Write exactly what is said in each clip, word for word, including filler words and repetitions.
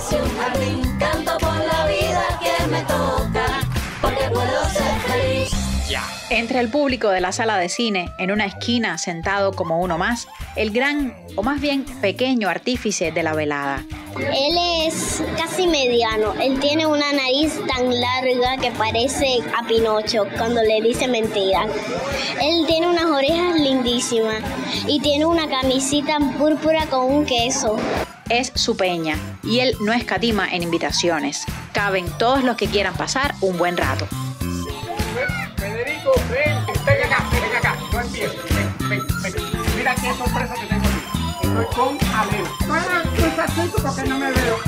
parece un jardín. Canto por la vida que me toca, porque puedo ser feliz. Ya. Entre el público de la sala de cine, en una esquina, sentado como uno más, el gran, o más bien pequeño artífice de la velada. Él es casi mediano. Él tiene una nariz tan larga que parece a Pinocho cuando le dice mentiras. Él tiene unas orejas lindísimas y tiene una camisita púrpura con un queso. Es su peña y él no escatima en invitaciones. Caben todos los que quieran pasar un buen rato. Federico, ven, ven acá, ven acá, no empieces, ven, ven, ven. Mira qué sorpresa que tengo aquí. Estoy con Alena. Bueno, tú así porque no me veo.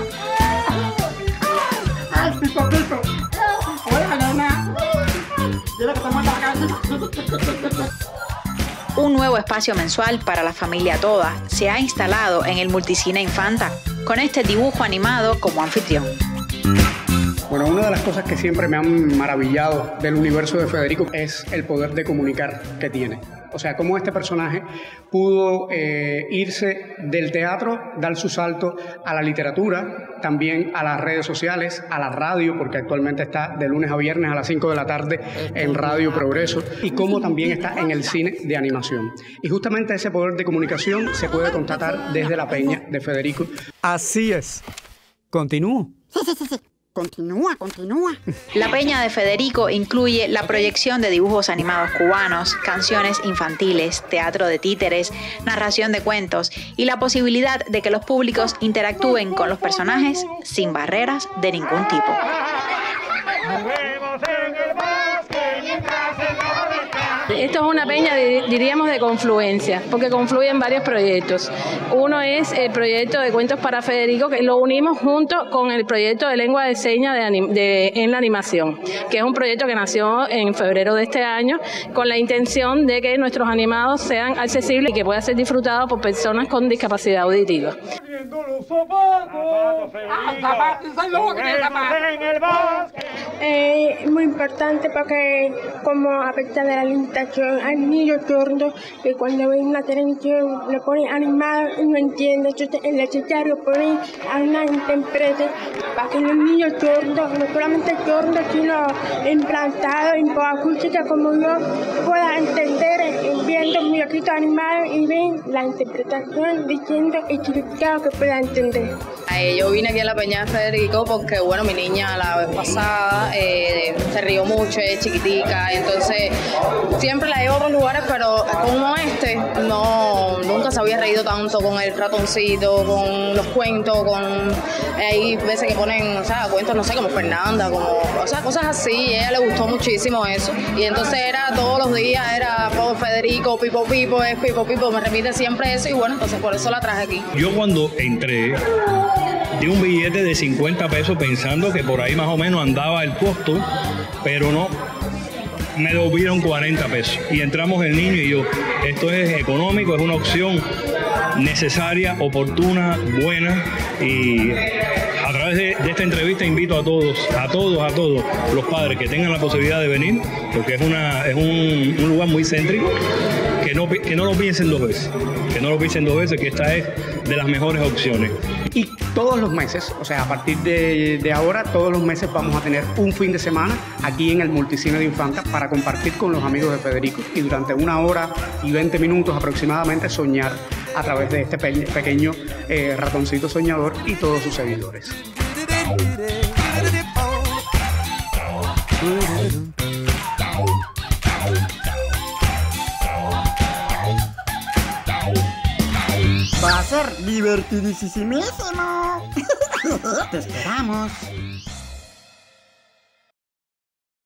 ¡Ay, Pito, Pito! Oye, Alena. Dile que te manda la cabeza. Un nuevo espacio mensual para la familia toda se ha instalado en el Multicine Infanta, con este dibujo animado como anfitrión. Bueno, una de las cosas que siempre me han maravillado del universo de Federico es el poder de comunicar que tiene. O sea, cómo este personaje pudo eh, irse del teatro, dar su salto a la literatura, también a las redes sociales, a la radio, porque actualmente está de lunes a viernes a las cinco de la tarde en Radio Progreso, y cómo también está en el cine de animación. Y justamente ese poder de comunicación se puede constatar desde la peña de Federico. Así es. Continúo. Sí, sí, sí, sí. Continúa, continúa. La peña de Federico incluye la proyección de dibujos animados cubanos, canciones infantiles, teatro de títeres, narración de cuentos y la posibilidad de que los públicos interactúen con los personajes sin barreras de ningún tipo. Esto es una peña, diríamos, de confluencia, porque confluyen varios proyectos. Uno es el proyecto de Cuentos para Federico, que lo unimos junto con el proyecto de lengua de señas de anim- de, en la animación, que es un proyecto que nació en febrero de este año, con la intención de que nuestros animados sean accesibles y que puedan ser disfrutados por personas con discapacidad auditiva. Es eh, muy importante porque, como a pesar de la limitación, hay niños sordos que cuando ven la televisión lo ponen animado y no entienden. Entonces es necesario poner a una intérprete para que los niños sordos, no solamente sordos, sino implantados en acústica como yo, puedan entender eh, viendo muñequitos animados y ven la interpretación diciendo el significado que puedan entender. Yo vine aquí a la peña de Federico porque, bueno, mi niña la vez pasada eh, se rió mucho, es chiquitica, entonces siempre la llevo a otros lugares, pero como este, no, nunca se había reído tanto con el ratoncito, con los cuentos, con hay veces que ponen, o sea, cuentos, no sé, como Fernanda, como, o sea, cosas así, a ella le gustó muchísimo eso, y entonces era todos los días, era por Federico, Pipo Pipo, es Pipo Pipo, me repite siempre eso, y bueno, entonces por eso la traje aquí. Yo cuando entré, di un billete de cincuenta pesos pensando que por ahí más o menos andaba el costo, pero no, me devolvieron cuarenta pesos y entramos el niño y yo. Esto es económico, es una opción necesaria, oportuna, buena, y a través de, de esta entrevista invito a todos, a todos, a todos los padres que tengan la posibilidad de venir, porque es, una, es un, un lugar muy céntrico, que no, que no lo piensen dos veces, que no lo piensen dos veces, que esta es de las mejores opciones. Y todos los meses, o sea, a partir de, de ahora, todos los meses vamos a tener un fin de semana aquí en el Multicine de Infanta para compartir con los amigos de Federico y durante una hora y veinte minutos aproximadamente soñar a través de este pe pequeño eh, ratoncito soñador y todos sus seguidores. Va a ser divertidísimo. Te esperamos.